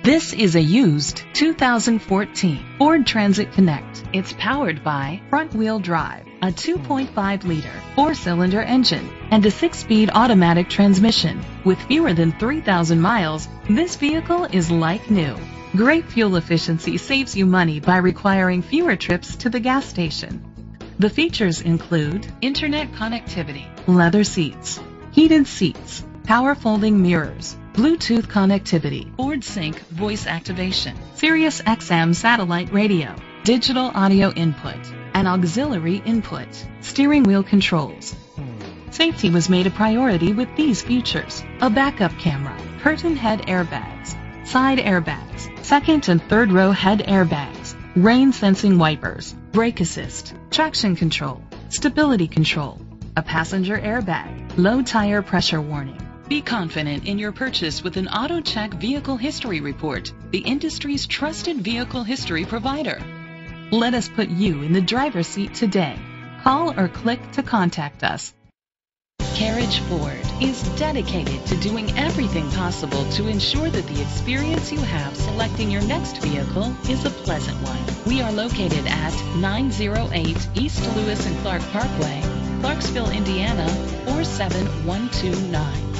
This is a used 2014 Ford Transit Connect. It's powered by front-wheel drive, a 2.5-liter four-cylinder engine, and a 6-speed automatic transmission. With fewer than 3,000 miles, this vehicle is like new. Great fuel efficiency saves you money by requiring fewer trips to the gas station. The features include internet connectivity, leather seats, heated seats, power folding mirrors, Bluetooth connectivity, Ford Sync voice activation, Sirius XM satellite radio, digital audio input, and auxiliary input, steering wheel controls. Safety was made a priority with these features: a backup camera, curtain head airbags, side airbags, second and third row head airbags, rain sensing wipers, brake assist, traction control, stability control, a passenger airbag, low tire pressure warning. Be confident in your purchase with an AutoCheck Vehicle History Report, the industry's trusted vehicle history provider. Let us put you in the driver's seat today. Call or click to contact us. Carriage Ford is dedicated to doing everything possible to ensure that the experience you have selecting your next vehicle is a pleasant one. We are located at 908 East Lewis and Clark Parkway, Clarksville, Indiana 47129.